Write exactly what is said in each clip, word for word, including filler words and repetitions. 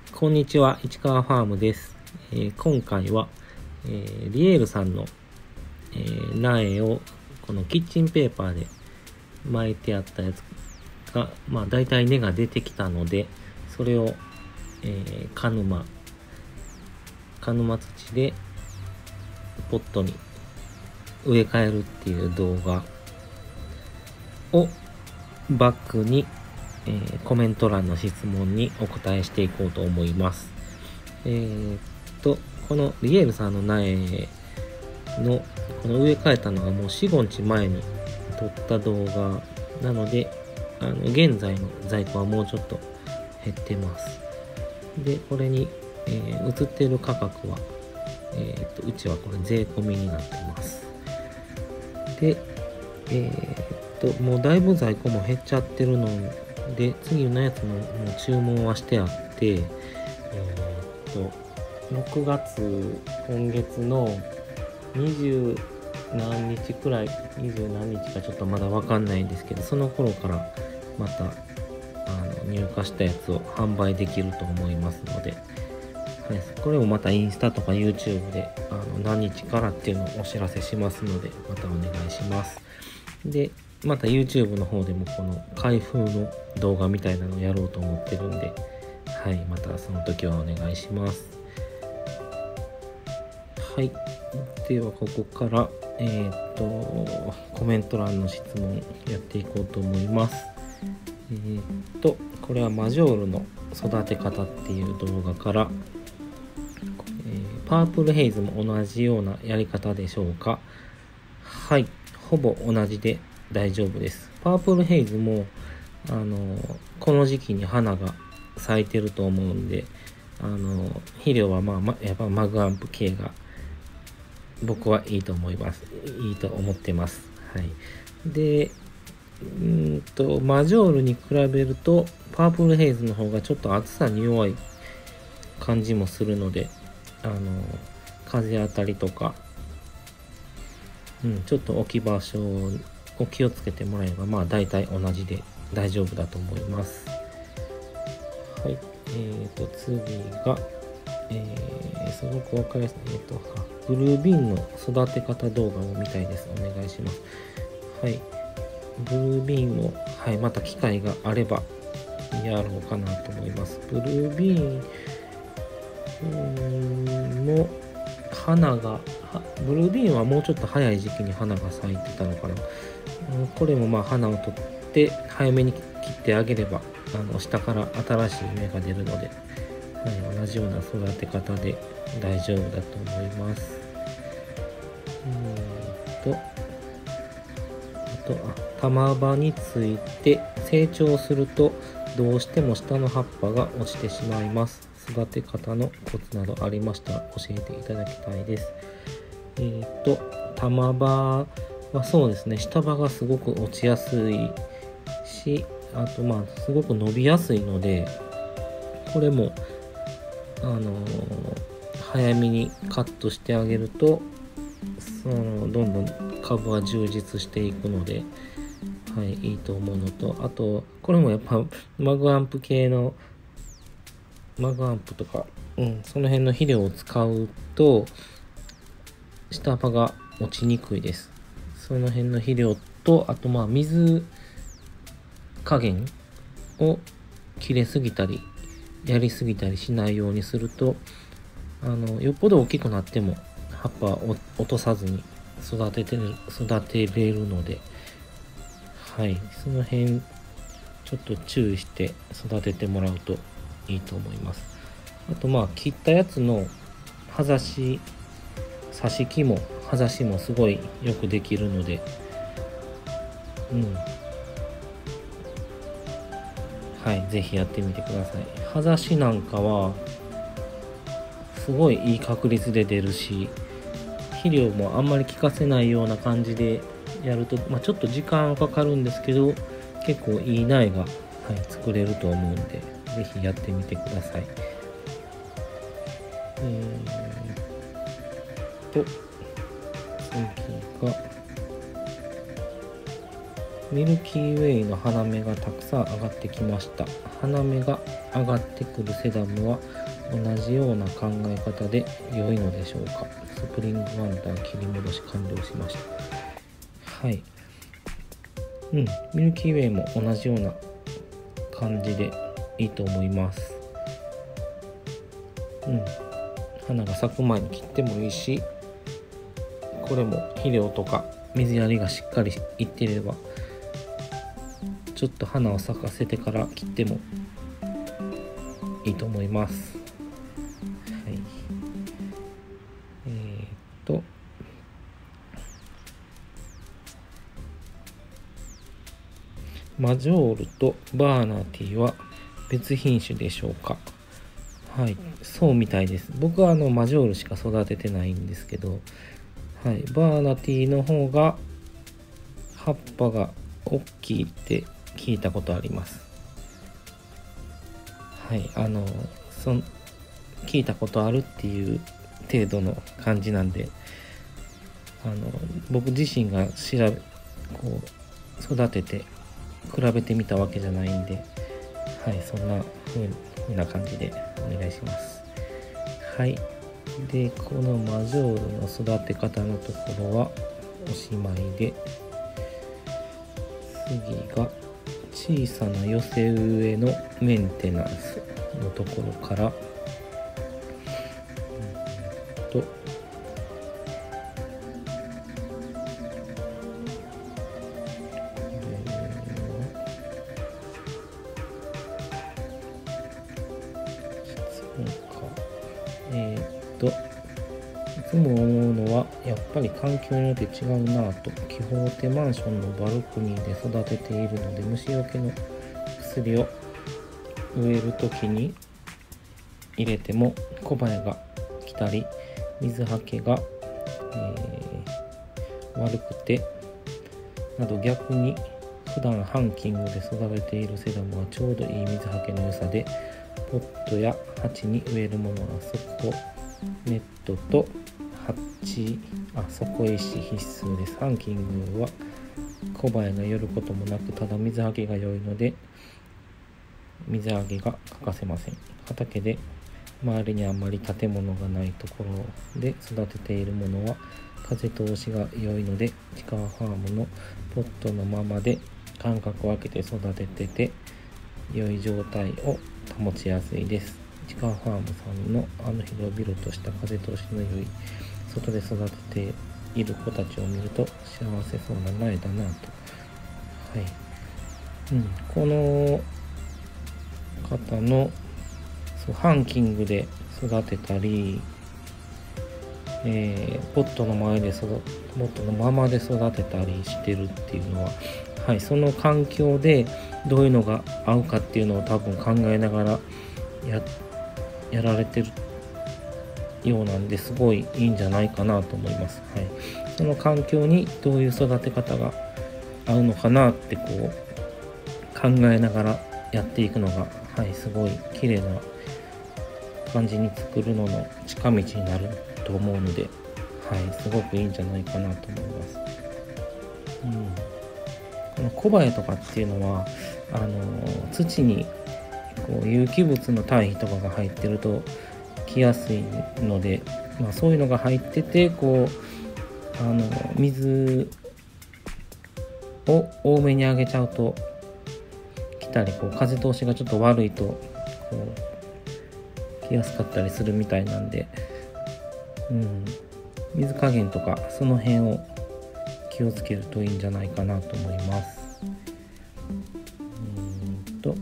こんにちは、市川ファームです。えー今回は、えーリエールさんの、えー苗をこのキッチンペーパーで巻いてあったやつが、まあ大体根が出てきたので、それを、えー、鹿沼、鹿沼土でポットに植え替えるっていう動画をバックに、えーコメント欄の質問にお答えしていこうと思います。えー、っと、このリエールさんの苗のこの植え替えたのがもうよん、ごにちまえに撮った動画なので、あの現在の在庫はもうちょっと減ってます。で、これに、えー、映っている価格は、えー、っとうちはこれ税込みになってます。で、えー、っともうだいぶ在庫も減っちゃってるので、次のやつももう注文はしてあって、えー、っとろくがつ、今月のにじゅうなんにちくらい、にじゅうなんにちかちょっとまだわかんないんですけど、その頃からまたあの入荷したやつを販売できると思いますので、はい、これもまたインスタとか YouTube であの何日からっていうのをお知らせしますので、またお願いします。で、また YouTube の方でもこの開封の動画みたいなのをやろうと思ってるんで、はい、またその時はお願いします。はい、ではここからえー、っとコメント欄の質問やっていこうと思います。えー、っとこれはマジョールの育て方っていう動画から、えー、パープルヘイズも同じようなやり方でしょうか。はい、ほぼ同じで大丈夫です。パープルヘイズもあのこの時期に花が咲いてると思うんで、あの肥料はまあ、ま、やっぱマグアンプ系が僕はいいと思います。いいと思ってます。はい。で、うんとマジョールに比べるとパープルヘイズの方がちょっと暑さに弱い感じもするので、あの風当たりとか、うん、ちょっと置き場所を気をつけてもらえば、まあ大体同じで大丈夫だと思います。はい。えーと次が、えー、すごくわかりやすい、えーとブルービーンの育て方動画を見たいです。お願いします。はい。ブルービーンも、はい、また機会があればやろうかなと思います。ブルービーンも花が、ブルービーンはもうちょっと早い時期に花が咲いてたのかな。これもまあ花を取って早めに切ってあげれば、あの下から新しい芽が出るので、はい、同じような育て方で大丈夫だと思います。うーんとあとあ玉葉について成長するとどうしても下の葉っぱが落ちてしまいます。育て方のコツなどありましたら教えていただきたいです。えーと玉葉はそうですね、下葉がすごく落ちやすいし、あとまあすごく伸びやすいので、これもあのー、早めにカットしてあげると、そのどんどん株は充実していくので、はい、いいと思うのと、あとこれもやっぱマグアンプ系のマグアンプとか、うん、その辺の肥料を使うと下葉が落ちにくいです。その辺の肥料と、あとまあ水加減を切れすぎたりやりすぎたりしないようにすると、あのよっぽど大きくなっても葉っぱを落とさずに育てて育てれるので、はい、その辺ちょっと注意して育ててもらうといいと思います。あとまあ切ったやつの葉ざし挿し木も葉ざしもすごいよくできるので、うん、はい、ぜひやってみてください。葉ざしなんかはすごいいい確率で出るし、肥料もあんまり効かせないような感じでやると、まあ、ちょっと時間はかかるんですけど、結構いい苗が、はい、作れると思うんで、ぜひやってみてください。えー、と次がミルキーウェイの花芽がたくさん上がってきました。花芽が上がってくるセダムは同じような考え方で良いのでしょうか。スプリングワンダー切り戻し完了しました。はい。うん、ミルキーウェイも同じような感じでいいと思います。うん、花が咲く前に切ってもいいし、これも肥料とか水やりがしっかりいってれば、ちょっと花を咲かせてから切ってもいいと思います。はい。えー、っとマジョールとバーナーティーは別品種でしょうか。はい、そうみたいです。僕はあのマジョールしか育ててないんですけど、はい、バーナティの方が葉っぱが大きいって聞いたことあります。はい、あのそん聞いたことあるっていう程度の感じなんで、あの僕自身が調べこう育てて比べてみたわけじゃないんで、はい、そんな風な感じでお願いします。はい。で、このマジョールの育て方のところはおしまいで、次が小さな寄せ植えのメンテナンスのところから、うんとえー、っといつも思うのはやっぱり環境によって違うなぁと。気泡手マンションのバルコニーで育てているので、虫除けの薬を植えるときに入れても小バエが来たり水はけが、えー、悪くてなど、逆に普段ハンキングで育てているセダムはちょうどいい水はけの良さで、ポットや鉢に植えるものは底ネットと鉢あ底石必須です。ハンキングは小バエが寄ることもなく、ただ水はけが良いので水あげが欠かせません。畑で周りにあまり建物がないところで育てているものは風通しが良いので、チカファームのポットのままで間隔を空けて育ててて良い状態を保ちやすいです。チカファームさんのあの広々とした風通しの良い外で育てている子たちを見ると幸せそうな苗だなと。はい、うん、この方のそうハンキングで育てたり、えー、ポットの前で育ポットのままで育てたりしてるっていうのは、はい、その環境でどういうのが合うかっていうのを多分考えながら や, やられてるようなんで、すごいいいんじゃないかなと思います。はい、その環境にどういう育て方が合うのかなってこう考えながらやっていくのが、はい、すごい綺麗な感じに作るのの近道になると思うので、はい、すごくいいんじゃないかなと思います。うん、この小バエとかっていうのはあの土にこう有機物の堆肥とかが入ってると来やすいので、まあ、そういうのが入っててこうあの水を多めにあげちゃうと来たり、こう風通しがちょっと悪いとこう来やすかったりするみたいなんで、うん、水加減とかその辺を気をつけるといいんじゃないかなと思います。うんと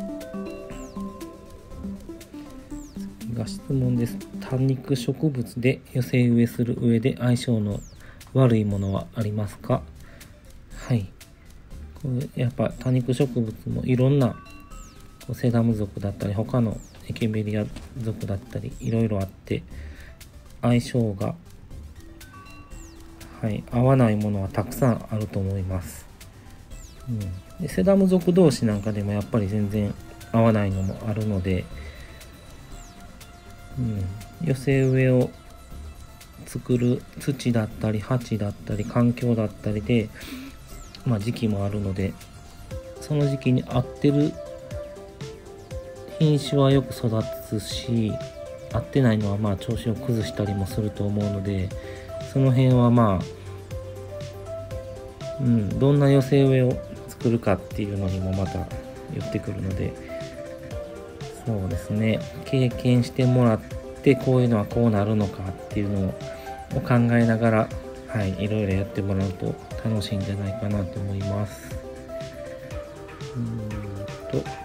次が質問です。多肉植物で寄せ植えする上で相性の悪いものはありますか？はい、これやっぱ多肉植物もいろんなセダム属だったり他のエケベリア属だったりいろいろあって相性が、はい、合わないものはたくさんあると思います。うん、でセダム属同士なんかでもやっぱり全然合わないのもあるので、うん、寄せ植えを作る土だったり鉢だったり環境だったりで、まあ、時期もあるので、その時期に合ってる品種はよく育つし、合ってないのはまあ調子を崩したりもすると思うので、その辺はまあ、うん、どんな寄せ植えを作るかっていうのにもまた寄ってくるので、そうですね、経験してもらってこういうのはこうなるのかっていうのを考えながら、はい、いろいろやってもらうと楽しいんじゃないかなと思います。うーんと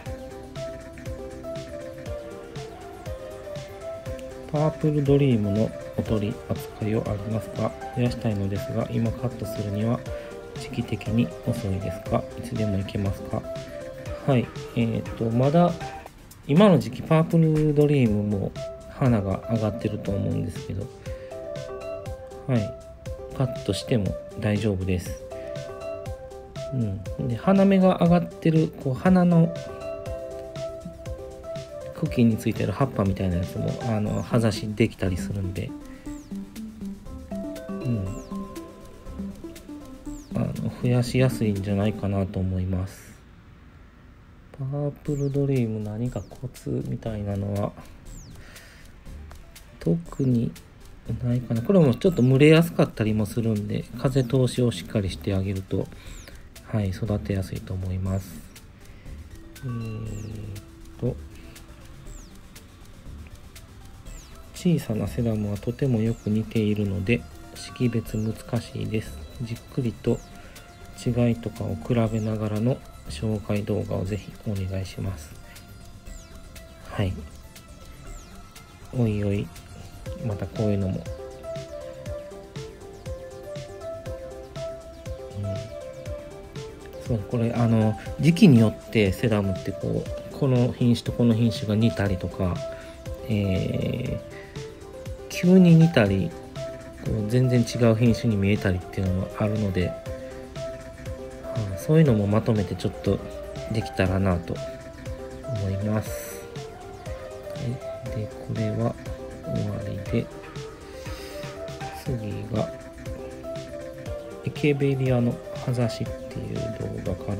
パープルドリームのお取り扱いはありますか？増やしたいのですが、今カットするには時期的に遅いですか？いつでもいけますか？はい、えっとまだ今の時期パープルドリームも花が上がってると思うんですけど、はい、カットしても大丈夫です。うん、で花芽が上がってるこう花の茎についてる葉っぱみたいなやつもあの葉ざしできたりするんで、うん、あの増やしやすいんじゃないかなと思います。パープルドリーム何かコツみたいなのは特にないかな。これもちょっと蒸れやすかったりもするんで、風通しをしっかりしてあげると、はい、育てやすいと思います。えーと小さなセダムはとてもよく似ているので識別難しいです。じっくりと違いとかを比べながらの紹介動画をぜひお願いします。はい。おいおい、またこういうのも、うん、そうこれあの時期によってセダムってこうこの品種とこの品種が似たりとか、えー、急に似たりこう全然違う品種に見えたりっていうのもあるので、はあ、そういうのもまとめてちょっとできたらなと思います。はい、でこれは終わりで、次がエケベリアの葉ざしっていう動画から、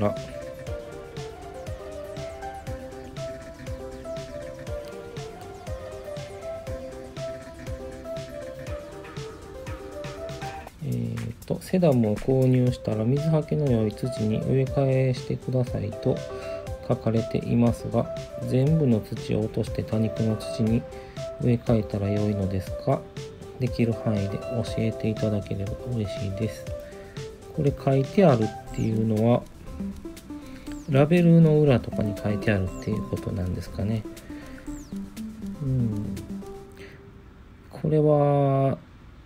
えーとセダムを購入したら水はけの良い土に植え替えしてくださいと書かれていますが、全部の土を落として多肉の土に植え替えたら良いのですか？できる範囲で教えていただければ嬉しいです。これ書いてあるっていうのはラベルの裏とかに書いてあるっていうことなんですかね。うん、これは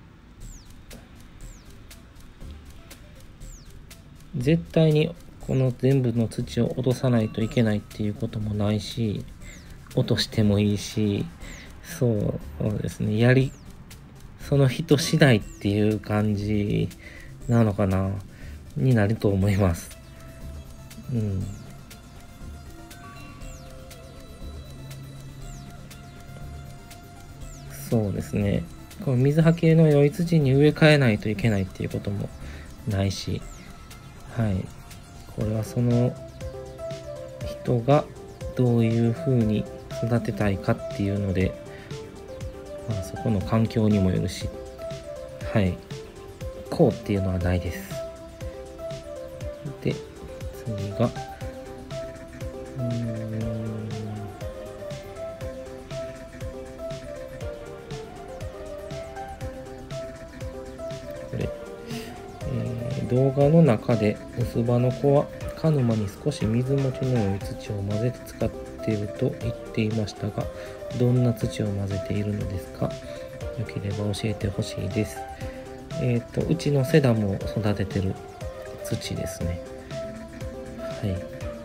絶対にこの全部の土を落とさないといけないっていうこともないし、落としてもいいし、そうですね、やりその人次第っていう感じなのかなになると思います。うん。そうですね。この水はけの良い土に植え替えないといけないっていうこともないし、はい。これはその人がどういう風に育てたいかっていうので、まあ、そこの環境にもよるし、はい。こうっていうのはないです。で、次が、うーん、これ、えー、動画の中で薄葉の子は鹿沼に少し水持ちの良い土を混ぜて使っていると言っていましたが、どんな土を混ぜているのですか？よければ教えてほしいです。えっと、うちのセダムを育ててる土ですね。はい。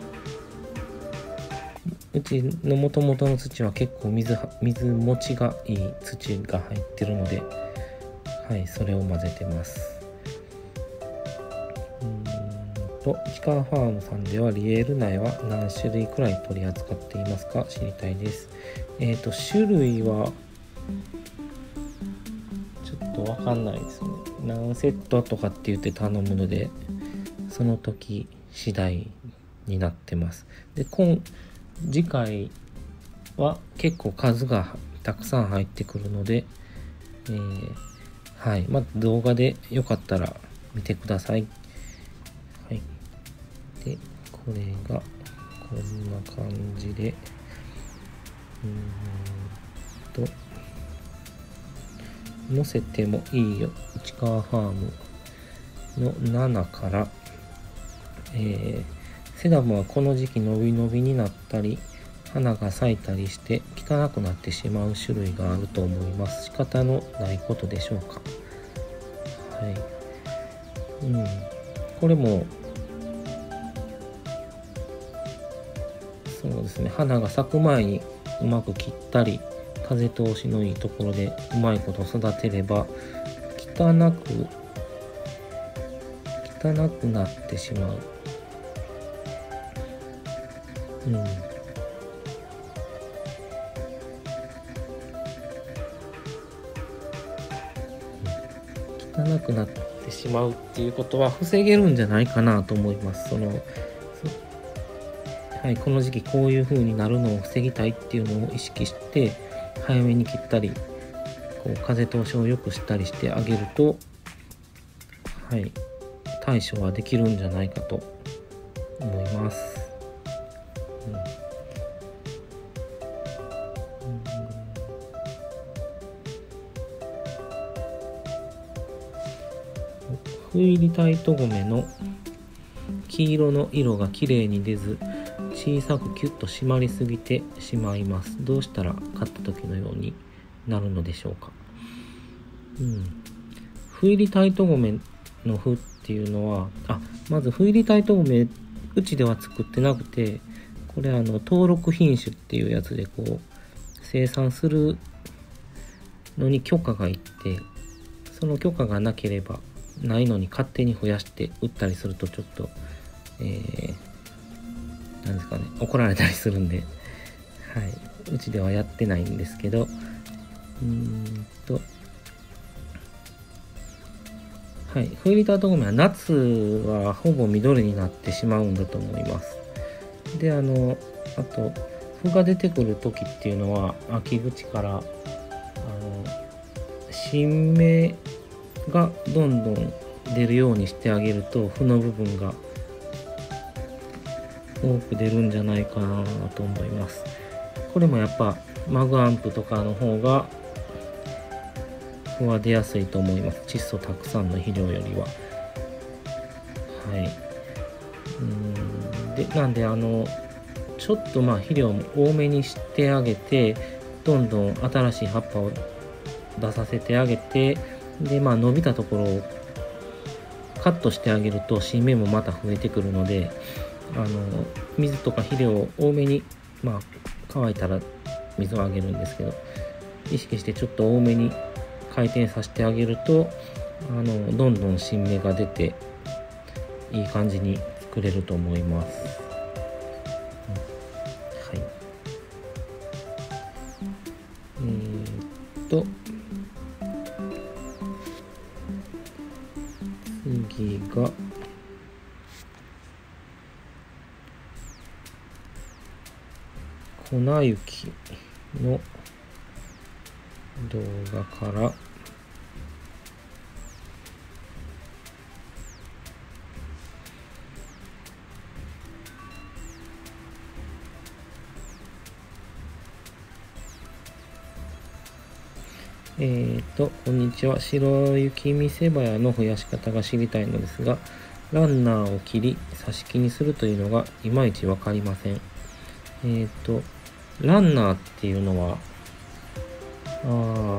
うちの元々の土は結構水は、水持ちがいい土が入ってるので、はい、それを混ぜてます。うーんと、キカーファームさんではリエール苗は何種類くらい取り扱っていますか？知りたいです。えっと、種類は、ちょっとわかんないですね。何セットとかって言って頼むので、その時次第になってます。で、今次回は結構数がたくさん入ってくるので、えー、はい、まあ、動画でよかったら見てください。はい。で、これがこんな感じで、うーんと、載せてもいいよ、市川ファームのななから、えー、セダムはこの時期伸び伸びになったり、花が咲いたりして汚くなってしまう種類があると思います。仕方のないことでしょうか。はい。うん。これも、そうですね、花が咲く前にうまく切ったり、風通しのいいところでうまいこと育てれば、汚く、汚くなってしまう。うん。汚くなってしまうっていうことは防げるんじゃないかなと思います。その、はい、この時期こういう風になるのを防ぎたいっていうのを意識して早めに切ったり、こう風通しを良くしたりしてあげると、はい、対処はできるんじゃないかと思います。ふいりた糸ごめの黄色の色がきれいに出ず、小さくキュッと締まりすぎてしまいます。どうしたら買った時のようになるのでしょうか。うん。ふいりた糸ごめのふっていうのは、あ、まずふいりた糸ごめうちでは作ってなくて、これあの登録品種っていうやつでこう生産するのに許可がいって、その許可がなければないのに勝手に増やして売ったりするとちょっと、えー、なんですかね、怒られたりするんで、はい、うちではやってないんですけど、うーんと、はい、ふいりた糸ごめは夏はほぼ緑になってしまうんだと思います。で、あの、あと、麩が出てくる時っていうのは、秋口から、あの、新芽がどんどん出るようにしてあげると、麩の部分が多く出るんじゃないかなと思います。これもやっぱマグアンプとかの方が麩は出やすいと思います。窒素たくさんの肥料よりは。はい。うーんで、なんであのちょっとまあ肥料も多めにしてあげて、どんどん新しい葉っぱを出させてあげて、でまあ伸びたところをカットしてあげると新芽もまた増えてくるので、あの水とか肥料を多めに、まあ乾いたら水をあげるんですけど、意識してちょっと多めに回転させてあげると、あのどんどん新芽が出ていい感じに作れると思います。うん、はい。えー、っと次が粉雪の動画から、えーと、こんにちは。白雪見せ早の増やし方が知りたいのですが、ランナーを切り、挿し木にするというのがいまいちわかりません。えーと、ランナーっていうのは、あ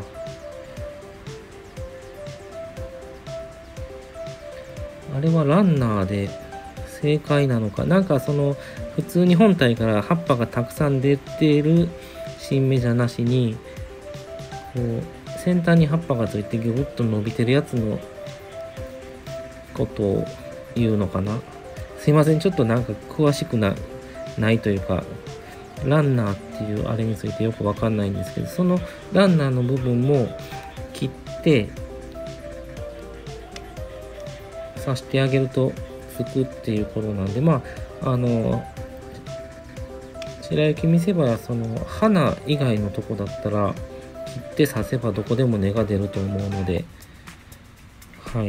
あれはランナーで正解なのか。なんかその、普通に本体から葉っぱがたくさん出ている新芽じゃなしに、こう、先端に葉っぱがついてギュッと伸びてるやつのことを言うのかな。すいません、ちょっとなんか詳しくなないというか、ランナーっていうあれについてよくわかんないんですけど、そのランナーの部分も切って刺してあげるとつくっていうことなんで、まああの白雪見せ場、その花以外のとこだったら切って刺せばどこでも根が出ると思うので、はい、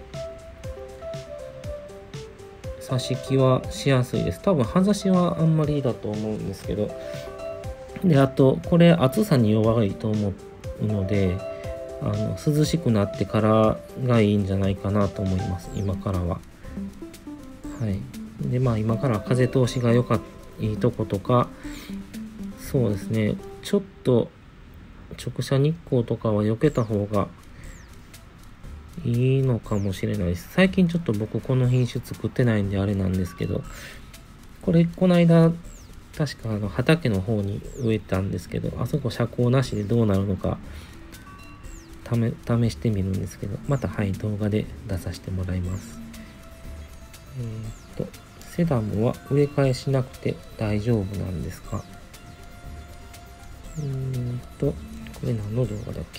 刺し木はしやすいです。多分葉ざしはあんまりだと思うんですけど、であとこれ暑さに弱いと思うので、あの涼しくなってからがいいんじゃないかなと思います。今からは。はい。でまあ今から風通しが良かったいいとことか、そうですね、ちょっと直射日光とかは避けた方がいいのかもしれないです。最近ちょっと僕この品種作ってないんであれなんですけど、これこの間確かあの畑の方に植えたんですけど、あそこ遮光なしでどうなるのか試してみるんですけど、またはい動画で出させてもらいます。えー、っとセダムは植え替えしなくて大丈夫なんですか？うーんとこれ何の動画だっけ？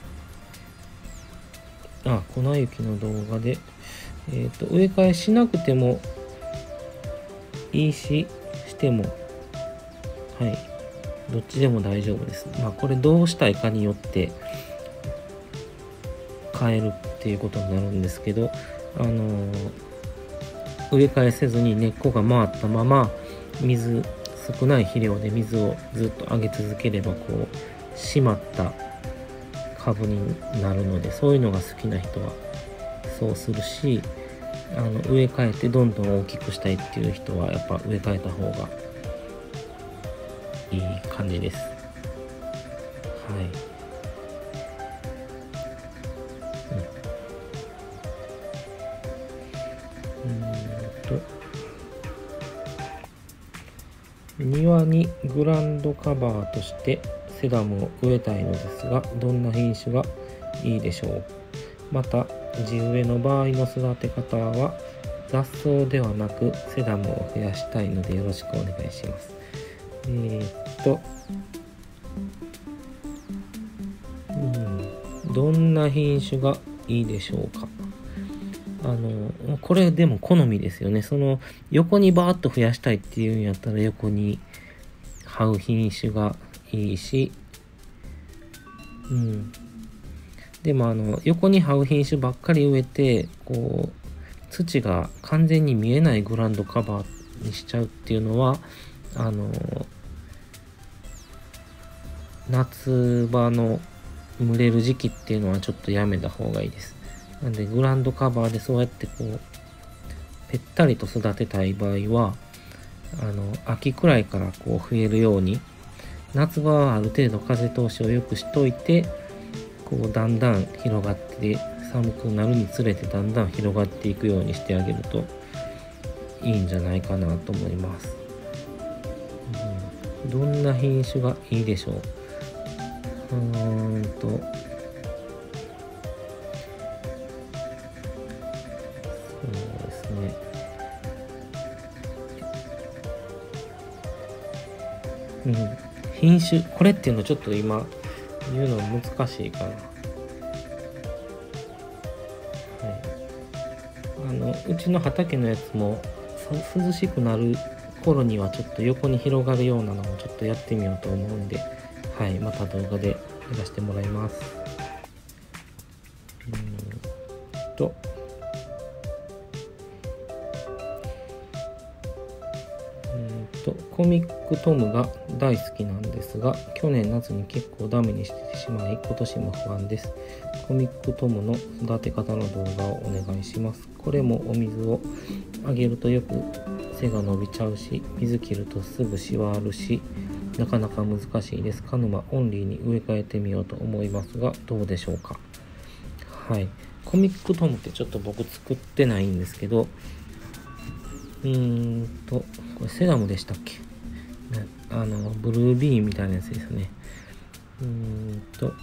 あ、粉雪の動画で、えー、と植え替えしなくてもいいし、してもはいどっちでも大丈夫です。まあこれどうしたいかによって変えるっていうことになるんですけど、あのー、植え替えせずに根っこが回ったまま水少ない肥料で水をずっとあげ続ければ、こう締まった株になるので、そういうのが好きな人はそうするし、あの植え替えてどんどん大きくしたいっていう人はやっぱ植え替えた方がいい感じです。はい、うん、うーんと庭にグランドカバーとしてセダムを植えたいのですが、どんな品種がいいでしょう？また地植えの場合の育て方は雑草ではなくセダムを増やしたいのでよろしくお願いします。えー、っと、うん、どんな品種がいいでしょうか。あのこれでも好みですよね。その横にバーッと増やしたいっていうんやったら横に這う品種がいいし、うん。でもあの横に這う品種ばっかり植えて、こう土が完全に見えないグラウンドカバーにしちゃうっていうのは、あの夏場の蒸れる時期っていうのはちょっとやめた方がいいです。なんでグラウンドカバーでそうやってこうぺったりと育てたい場合は、あの秋くらいからこう増えるように、夏場はある程度風通しを良くしといて、こうだんだん広がって、寒くなるにつれてだんだん広がっていくようにしてあげるといいんじゃないかなと思います。うん、どんな品種がいいでしょう。うーんとそうですね。うん、品種これっていうのちょっと今言うの難しいかな。はい。あのうちの畑のやつも涼しくなる頃にはちょっと横に広がるようなのをちょっとやってみようと思うんで、はい、また動画でやらせてもらいます。うーんととコミックトムが大好きなんですが、去年夏に結構ダメにしてしまい今年も不安です。コミックトムの育て方の動画をお願いします。これもお水をあげるとよく背が伸びちゃうし、水切るとすぐしわるし、なかなか難しいです。鹿沼オンリーに植え替えてみようと思いますがどうでしょうか。はい、コミックトムってちょっと僕作ってないんですけど、うーんとこれセダムでしたっけ、ね、あのブルービーンみたいなやつですね。うーんと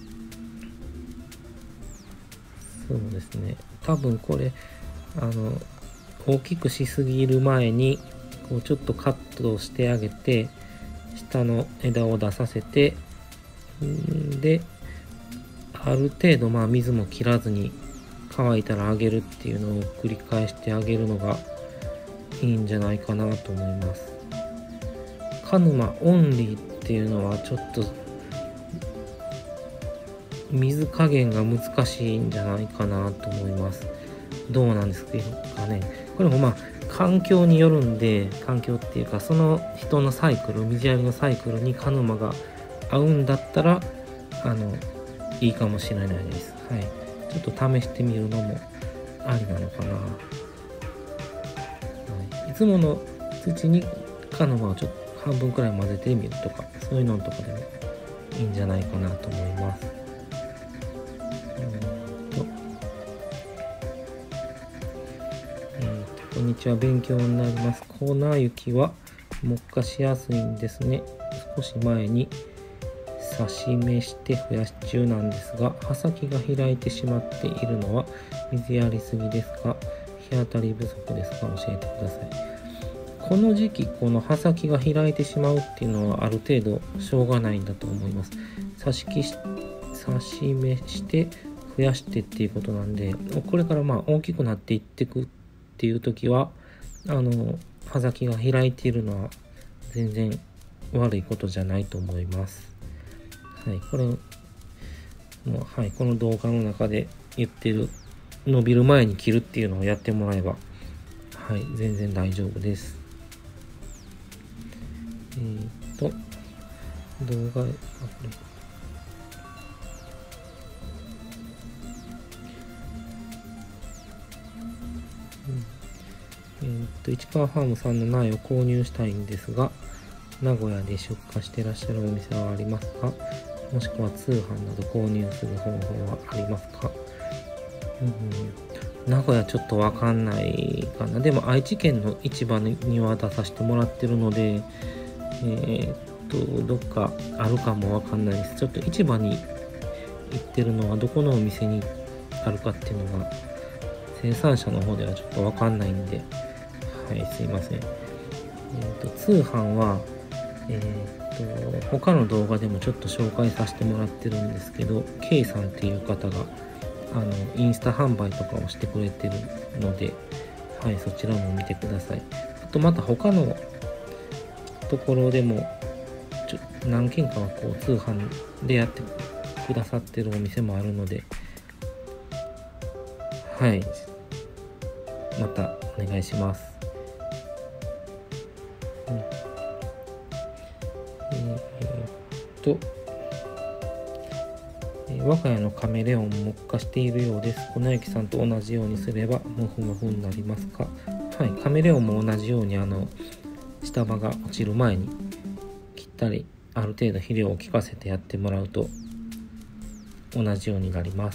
そうですね、多分これあの大きくしすぎる前にこうちょっとカットしてあげて、下の枝を出させて、んである程度まあ水も切らずに乾いたらあげるっていうのを繰り返してあげるのがいいんじゃないかなと思います。 鹿沼オンリーっていうのはちょっと水加減が難しいんじゃないかなと思います。どうなんですかね。これもまあ環境によるんで、環境っていうかその人のサイクル、水やりのサイクルに鹿沼が合うんだったらあのいいかもしれないです。はい。ちょっと試してみるのもありなのかな。はい、いつもの土に鹿沼をちょっと半分くらい混ぜてみるとか、そういうのとかでもいいんじゃないかなと思います。こんにちは、勉強になります。コーナー雪は木化しやすいんですね。少し前に刺し目して増やし中なんですが、葉先が開いてしまっているのは水やりすぎですか、日当たり不足ですか、教えてください。この時期、この葉先が開いてしまうっていうのはある程度しょうがないんだと思います。刺し木し刺し目して増やしてっていうことなんで、これからまあ大きくなっていってくっていう時はあの葉先が開いているのは全然悪いことじゃないと思います。はい、これもう、はい、この動画の中で言ってる伸びる前に切るっていうのをやってもらえば、はい、全然大丈夫です。えー、っと動画あこれえー、っと市川ファームさんの苗を購入したいんですが、名古屋で出荷してらっしゃるお店はありますか？もしくは通販など購入する方法はありますか？うん、名古屋ちょっとわかんないかな。でも愛知県の市場には出させてもらってるので、えー、っとどっかあるかもわかんないです。ちょっと市場に行ってるのはどこのお店にあるかっていうのが生産者の方ではちょっとわかんないんで、はい、すいません。えー、と通販は、えー、と他の動画でもちょっと紹介させてもらってるんですけど、K さんっていう方があのインスタ販売とかをしてくれてるので、はい、そちらも見てください。あとまた他のところでもちょ何件かはこう通販でやってくださってるお店もあるので、はい、またお願いします。うん、えー、っと、えー、我が家のカメレオンも木化しているようです。粉雪さんと同じようにすればモフモフになりますか？はい、カメレオンも同じようにあの下葉が落ちる前に切ったり、ある程度肥料を効かせてやってもらうと同じようになります。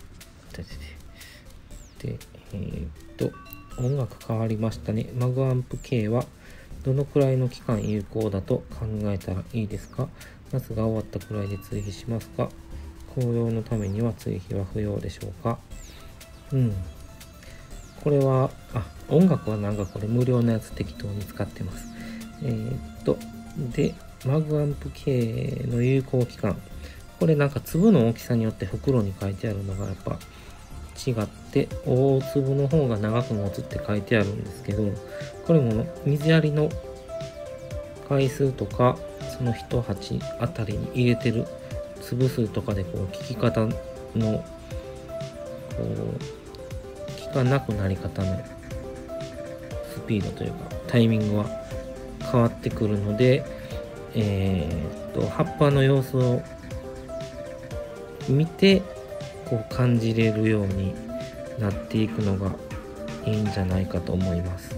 で、えー、っと音楽変わりましたね。マグアンプ K はどのくらいの期間有効だと考えたらいいですか？夏が終わったくらいで追肥しますか？紅葉のためには追肥は不要でしょうか？うん。これは、あ、音楽はなんかこれ無料のやつ適当に使ってます。えー、っと、で、マグアンプ K の有効期間。これなんか粒の大きさによって袋に書いてあるのがやっぱ違って、大粒の方が長く持つって書いてあるんですけど、これも水やりの回数とかその一鉢あたりに入れてる粒数とかでこう効き方のこう効かなくなり方のスピードというかタイミングは変わってくるので、えー、っと葉っぱの様子を見てこう感じれるようになっていくのがいいんじゃないかと思います。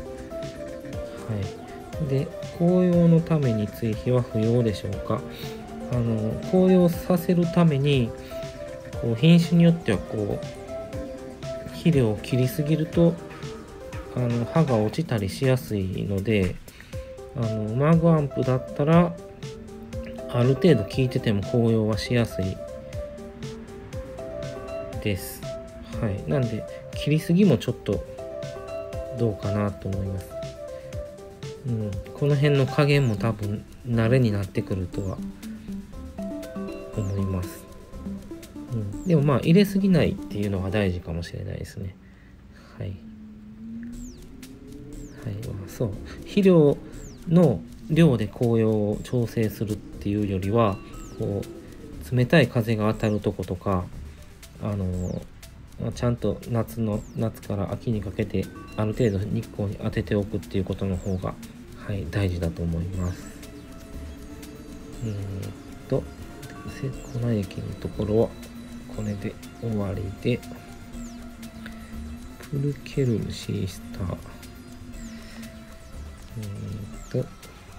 はい。で、紅葉のために追肥は不要でしょうか？あの紅葉させるためにこう品種によってはこう肥料を切りすぎるとあの葉が落ちたりしやすいので、あのマグアンプだったらある程度効いてても紅葉はしやすいです。はい。なんで切りすぎもちょっとどうかなと思います。うん、この辺の加減も多分慣れになってくるとは思います。うん、でもまあ入れすぎないっていうのが大事かもしれないですね。はい。はい、そう。肥料の量で紅葉を調整するっていうよりは、こう冷たい風が当たるとことか、あのちゃんと夏の夏から秋にかけてある程度日光に当てておくっていうことの方が、はい、大事だと思います。えー、っと瀬古内駅のところはこれで終わりで、プルケルムシースター、えー、っと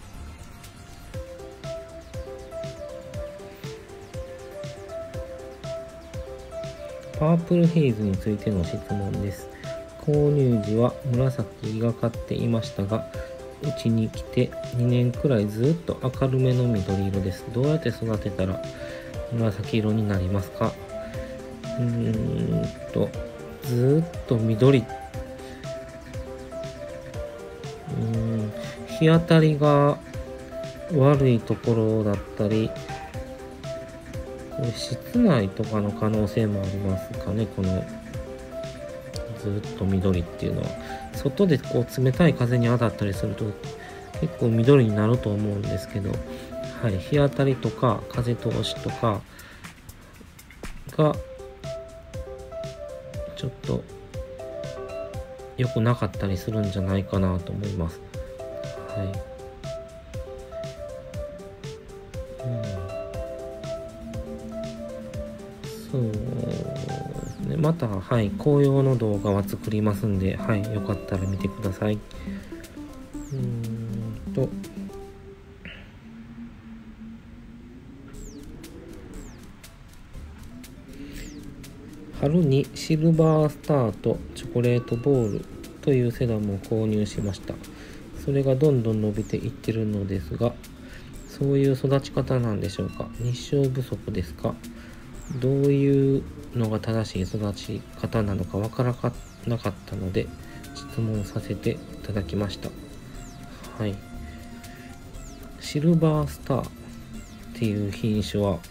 パープルヘイズについての質問です。購入時は紫がかっていましたが、うちに来てにねんくらいずっと明るめの緑色です。どうやって育てたら紫色になりますか？うーんとずっと緑、うーん日当たりが悪いところだったり、これ室内とかの可能性もありますかね。このずっと緑っていうのは外でこう冷たい風に当たったりすると結構緑になると思うんですけど、はい、日当たりとか風通しとかがちょっと良くなかったりするんじゃないかなと思います。はい。そうですね。また、はい、紅葉の動画は作りますんで、はい、よかったら見てください。うーんと、春にシルバースターとチョコレートボールというセダムを購入しました。それがどんどん伸びていってるのですが、そういう育ち方なんでしょうか。日照不足ですか。どういうのが正しい育ち方なのかわからなかったので質問させていただきました。はい。シルバースターっていう品種は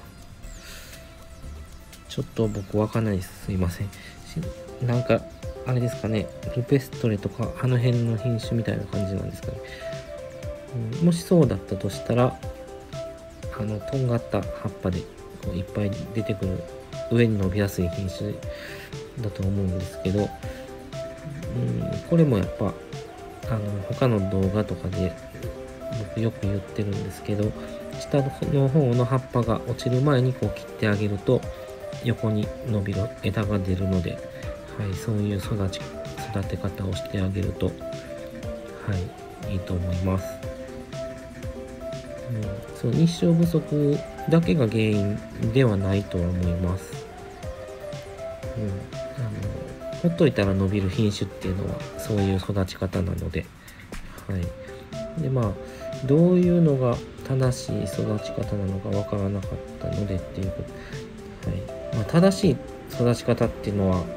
ちょっと僕わかんないです。すいません。なんかあれですかね、ルペストレとかあの辺の品種みたいな感じなんですかね。うん、もしそうだったとしたら、あのとんがった葉っぱでこういっぱい出てくる上に伸びやすい品種だと思うんですけど、うん、これもやっぱあの他の動画とかで僕よく言ってるんですけど、下の方の葉っぱが落ちる前にこう切ってあげると横に伸びる枝が出るので、はい、そういう育ち育て方をしてあげると、はい、いいと思います。うん、そう、日照不足だけが原因ではないとは思います。うん、あのほっといたら伸びる品種っていうのはそういう育ち方なので、はい。でまあどういうのが正しい育ち方なのかわからなかったのでっていうこと、はい。まあ、正しい育ち方っていうのは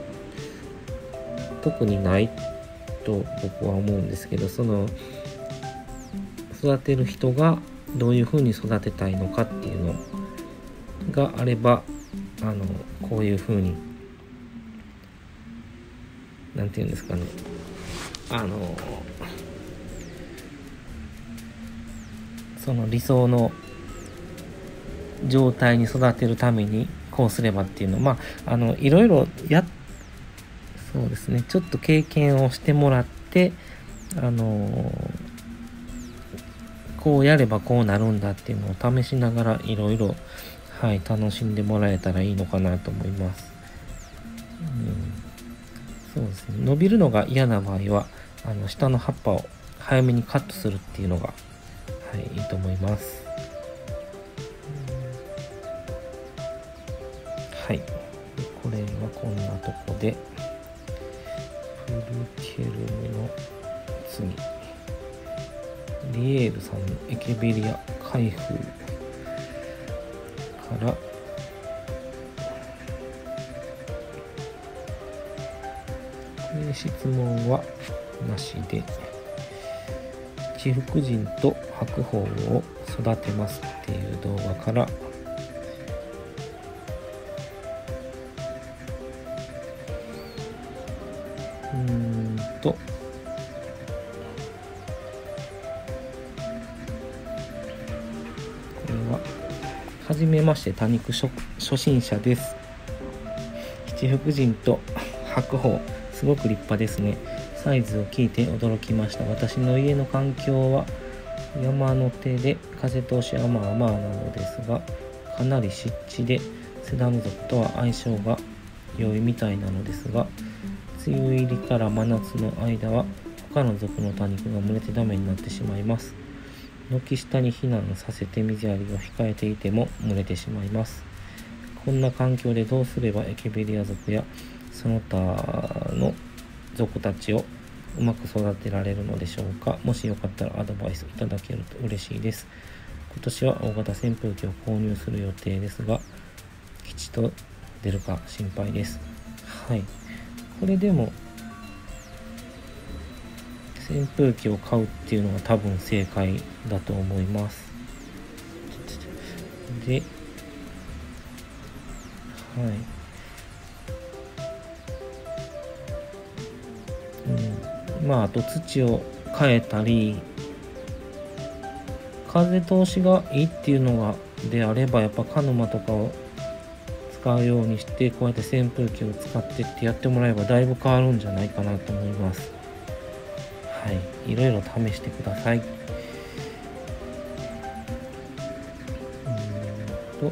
特にないと僕は思うんですけど、その育てる人がどういうふうに育てたいのかっていうのがあれば、あのこういうふうになんていうんですかね、あのその理想の状態に育てるためにこうすればっていうの、まああのいろいろやそうですね、ちょっと経験をしてもらって、あのこうやればこうなるんだっていうのを試しながらいろいろ、はい、楽しんでもらえたらいいのかなと思います。うん、そうですね。伸びるのが嫌な場合はあの下の葉っぱを早めにカットするっていうのが、はい、いいと思います。はい、これはこんなとこでプルケルメの次、リエールさんのエケベリア開封から、質問はなしで、貴婦人と白鳳を育てますっていう動画から、うーんとはじめまして、多肉初心者です。七福神と白鳳、すごく立派ですね。サイズを聞いて驚きました。私の家の環境は山の手で風通しはまあまあなのですが、かなり湿地でセダム属とは相性が良いみたいなのですが、梅雨入りから真夏の間は他の属の多肉が蒸れてダメになってしまいます。軒下に避難させて水やりを控えていても蒸れてしまいます。こんな環境でどうすればエケベリア属やその他の属たちをうまく育てられるのでしょうか。もしよかったらアドバイスいただけると嬉しいです。今年は大型扇風機を購入する予定ですが、吉と出るか心配です。はい。これでも扇風機を買うっていうのが多分正解だと思います。で、はい。うん、まああと土を変えたり、風通しがいいっていうのがであれば、やっぱ鹿沼とかを使うようにして、こうやって扇風機を使ってってやってもらえばだいぶ変わるんじゃないかなと思います。はい、いろいろ試してください。うーんと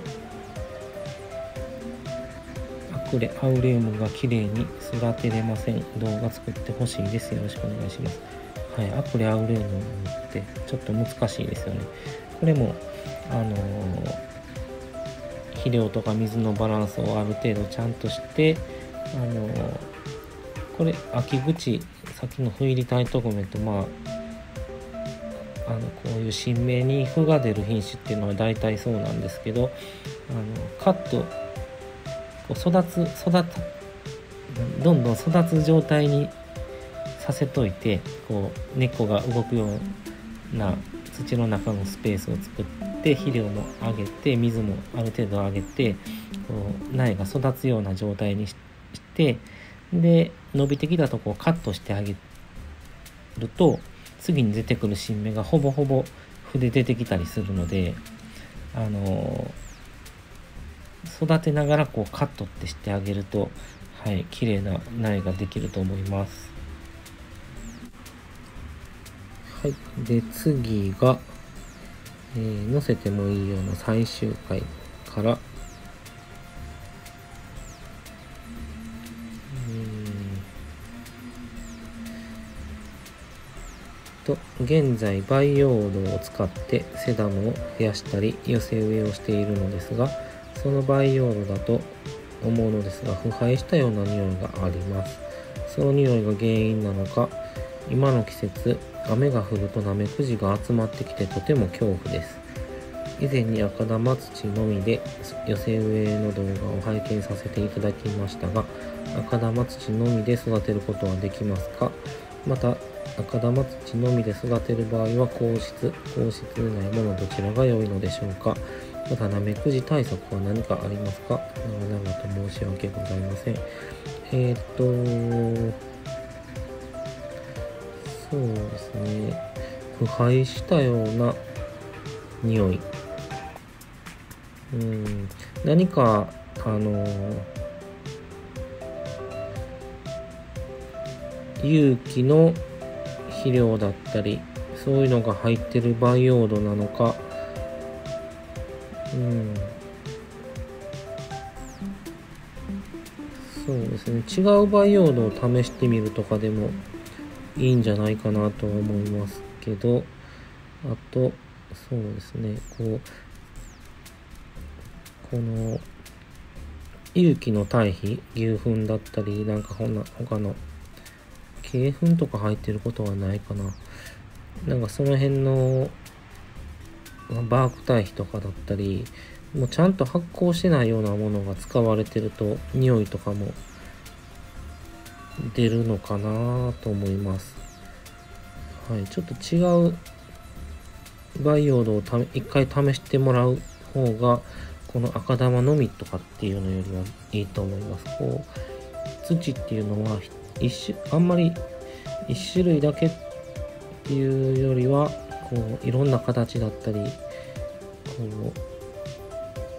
アクレアウレウムが綺麗に育てれません。動画作ってほしいです。よろしくお願いします。はい、アクレアウレウムってちょっと難しいですよね。これもあのー、肥料とか水のバランスをある程度ちゃんとして、あのー、これ秋口、さっきのフイリタイトゴメと、まああのこういう新芽に芽が出る品種っていうのは大体そうなんですけど、あのカットこう育つ育つどんどん育つ状態にさせといて、こう根っこが動くような土の中のスペースを作って、肥料もあげて水もある程度あげて、こう苗が育つような状態にして、で伸びてきたとこをカットしてあげると、次に出てくる新芽がほぼほぼ筆出てきたりするので、あの育てながらこうカットってしてあげると、はい、綺麗な苗ができると思います。はい、で次が、えー、載せてもいいような最終回から、と現在培養土を使ってセダムを増やしたり寄せ植えをしているのですが、その培養土だと思うのですが、腐敗したような匂いがあります。その匂いが原因なのか、今の季節雨が降るとナメクジが集まってきてとても恐怖です。以前に赤玉土のみで寄せ植えの動画を拝見させていただきましたが、赤玉土のみで育てることはできますか？また赤玉土のみで育てる場合は硬質、硬質ないものどちらが良いのでしょうか？またナメクジ対策は何かありますか？長々と申し訳ございません。えー、っとそうですね、腐敗したような匂い、うん、何かあの有機の肥料だったりそういうのが入ってる培養土なのか、うん、そうですね、違う培養土を試してみるとかでもいいんじゃないかなとは思いますけど、あとそうですね、こうこの有機の堆肥、牛糞だったりなんかほな他の鶏糞とか入ってることはないかな。なんかその辺のバーク堆肥とかだったり、もうちゃんと発酵してないようなものが使われてると匂いとかも出るのかなと思います。はい、ちょっと違う培養土をた一回試してもらう方が、この赤玉のみとかっていうのよりはいいと思います。こう土っていうのは一種あんまり一種類だけっていうよりは、こういろんな形だったり、こ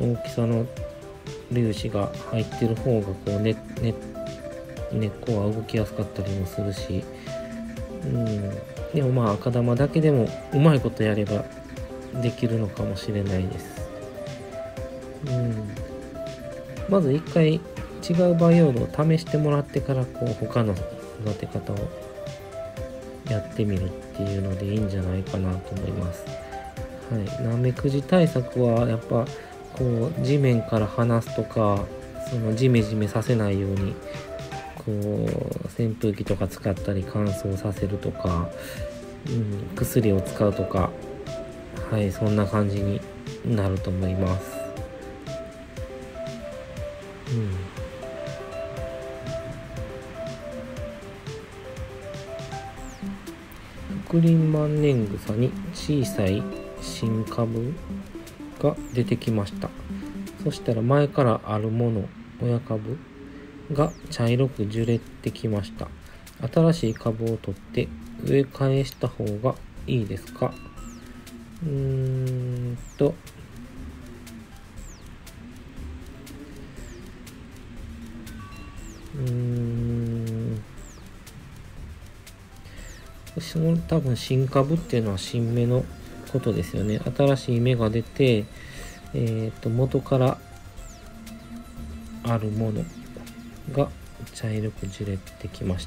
大きさの粒子が入ってる方がこう根、ね根っこは動きやすかったりもするし、うん、でもまあ赤玉だけでもうまいことやればできるのかもしれないです。うん、まず一回違う培養土を試してもらってからこう他の育て方をやってみるっていうのでいいんじゃないかなと思います。はい、ナメクジ対策はやっぱこう地面から離すとか、そのジメジメさせないようにこう扇風機とか使ったり乾燥させるとか、うん、薬を使うとか、はい、そんな感じになると思います。うん、覆輪万年草に小さい新株が出てきました。そしたら前からあるもの、親株が茶色く樹れてきました。新しい株を取って植え替えした方がいいですか？うーんとうーんその多分新株っていうのは新芽のことですよね。新しい芽が出て、えー、と元からあるものが茶色く樹れてきました。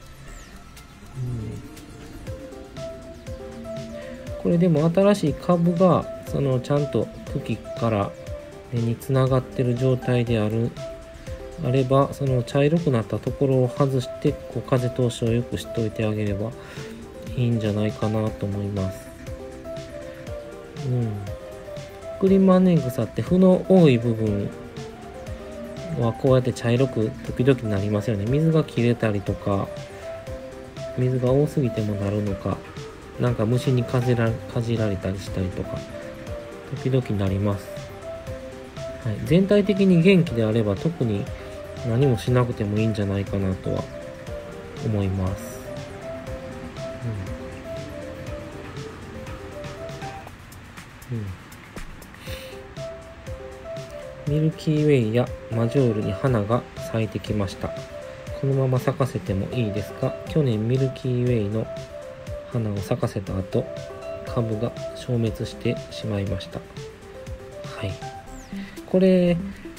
うん、これでも新しい株がそのちゃんと茎から根につながってる状態であるあれば、その茶色くなったところを外してこう風通しをよくしといてあげればいいんじゃないかなと思います。うん。覆輪万年草って負の多い部分はこうやって茶色く時々なりますよね。水が切れたりとか、水が多すぎてもなるのか、なんか虫にかじら、かじられたりしたりとか、時々なります。はい、全体的に元気であれば特に何もしなくてもいいんじゃないかなとは思います。うんうん、ミルキーウェイやマジョールに花が咲いてきました。このまま咲かせてもいいですか？去年ミルキーウェイの花を咲かせた後、株が消滅してしまいました。はい。これ、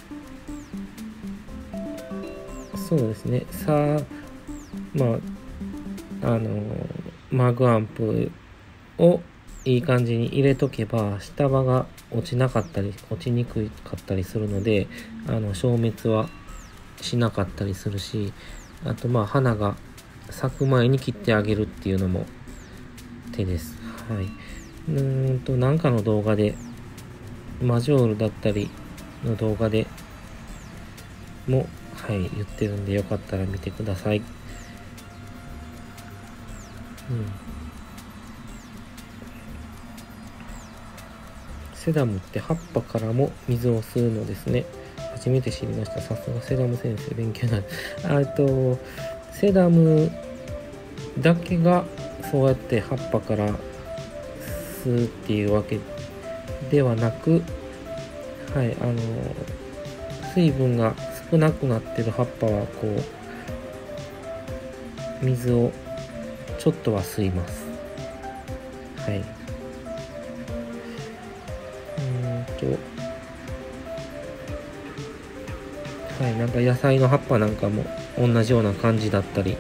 そうですね。さあ、まあ、あの、マグアンプをいい感じに入れとけば、下葉が落ちなかったり、落ちにくかったりするので、あの、消滅はしなかったりするし、あとまあ花が咲く前に切ってあげるっていうのも手です。はい。うーんとなんかの動画でマジョールだったりの動画でもはい言ってるんで、よかったら見てください。うん。セダムって葉っぱからも水を吸うのですね。初めて知りました。さすがセダム先生、勉強になる。あとセダムだけがそうやって葉っぱから吸うっていうわけではなく、はい、あの水分が少なくなってる葉っぱはこう水をちょっとは吸います。はい。うんとはい、なんか野菜の葉っぱなんかも同じような感じだったり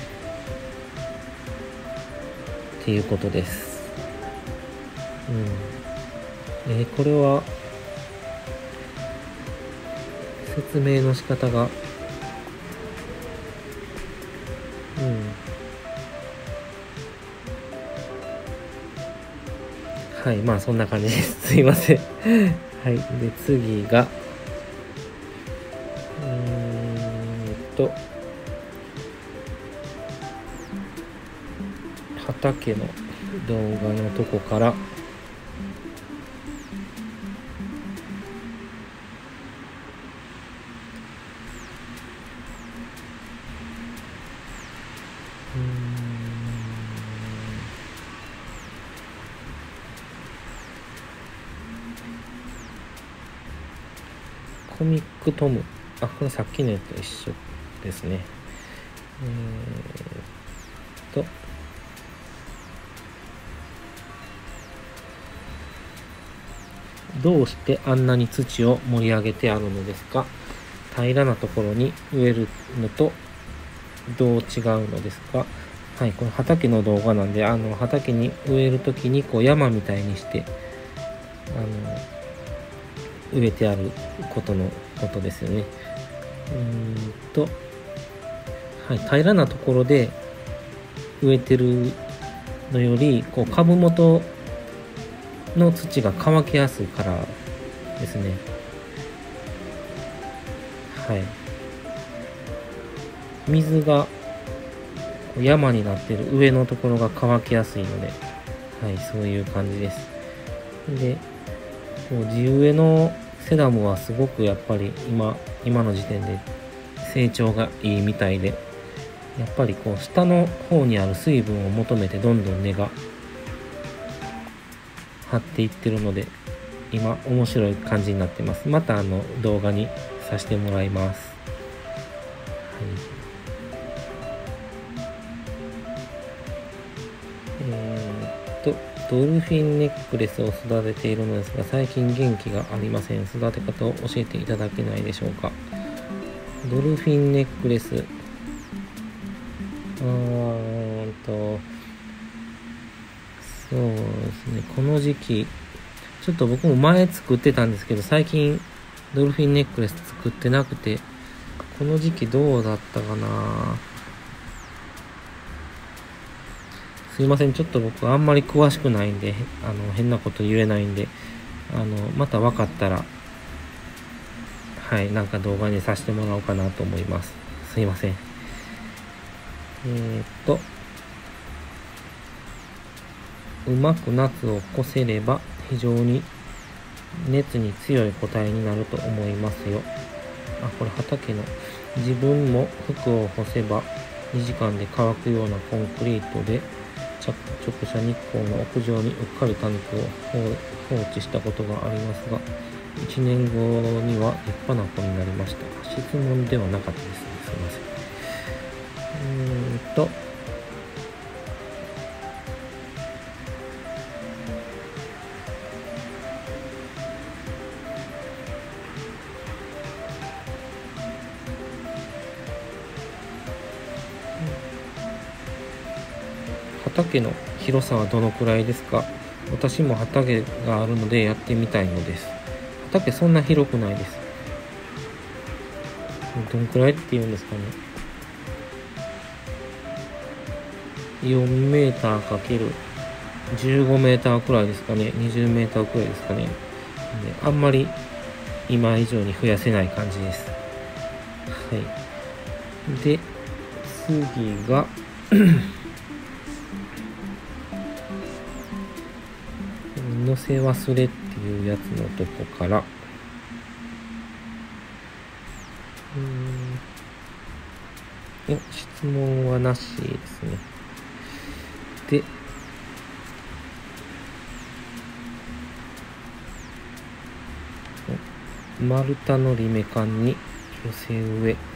っていうことです。うん。えー、これは説明の仕方が、うん。はい、まあそんな感じです。すいません。はい、で次が、うーんと、畑の動画のとこから、うーんコミックトム。あ、これさっきのやつと一緒ですね。えー、っと、どうしてあんなに土を盛り上げてあるのですか？平らなところに植えるのとどう違うのですか？はい、この畑の動画なんで、あの畑に植えるときにこう山みたいにしてあの植えてあることのことですよね。うーんと、はい、平らなところで植えてるのよりこう株元の土が乾きやすいからですね。はい、水が山になってる上のところが乾きやすいので、はい、そういう感じです。で、こう地植えのセダムはすごくやっぱり今今の時点で成長がいいみたいで、やっぱりこう下の方にある水分を求めてどんどん根が張っていってるので、今面白い感じになってます。またあの動画にさせてもらいます。はいえー、っとドルフィンネックレスを育てているのですが、最近元気がありません。育て方を教えていただけないでしょうか。ドルフィンネックレス、うーんとそうですね、この時期ちょっと僕も前作ってたんですけど、最近ドルフィンネックレス作ってなくて、この時期どうだったかな。すいません、ちょっと僕あんまり詳しくないんで、あの変なこと言えないんで、あのまた分かったら、はい、なんか動画にさせてもらおうかなと思います。すいません。えー、っとうまく夏を越せれば非常に熱に強い個体になると思いますよ。あ、これ畑の自分も服を干せばにじかんで乾くようなコンクリートで直射日光の屋上にうっかりタンクを放置したことがありますが、いちねんごには立派な子になりました。質問ではなかったですね。すいません。うーんと畑の広さはどのくらいですか？私も畑があるのでやってみたいのです。畑そんな広くないです。どんくらいっていうんですかね。よんメーターかけるじゅうごメーターくらいですかね。にじゅうメーターくらいですかね。であんまり今以上に増やせない感じです。はい。で、次が乗せ忘れっていうやつのとこから、うーん質問はなしですね。で、丸太のリメ缶に寄せ植え、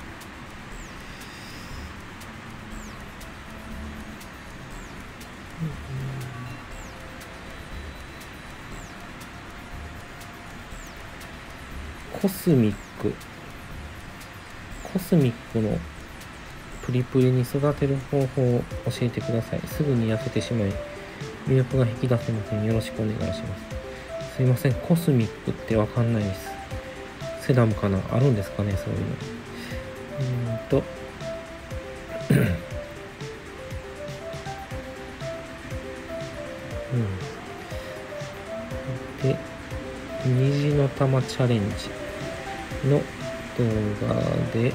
コスミックコスミックのプリプリに育てる方法を教えてください。すぐに痩せてしまい魅力が引き出せません。よろしくお願いします。すいません、コスミックってわかんないです。セダムかな、あるんですかね、そういうの。うーんとうんで、虹の玉チャレンジの動画で、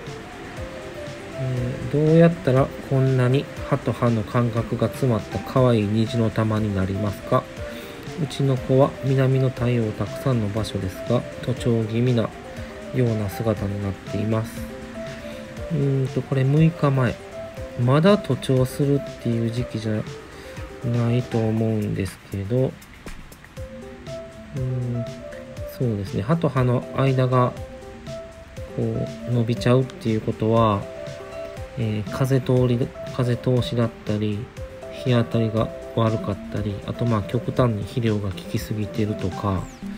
えー、どうやったらこんなに歯と歯の感覚が詰まった可愛い虹の玉になりますか？うちの子は南の太陽たくさんの場所ですが、徒長気味なような姿になっています。うーんとこれむいかまえ、まだ徒長するっていう時期じゃないと思うんですけど、うーんそうですね、歯と歯の間がこう伸びちゃうっていうことは、えー、風通り風通しだったり日当たりが悪かったり、あとまあ極端に肥料が効きすぎてるとか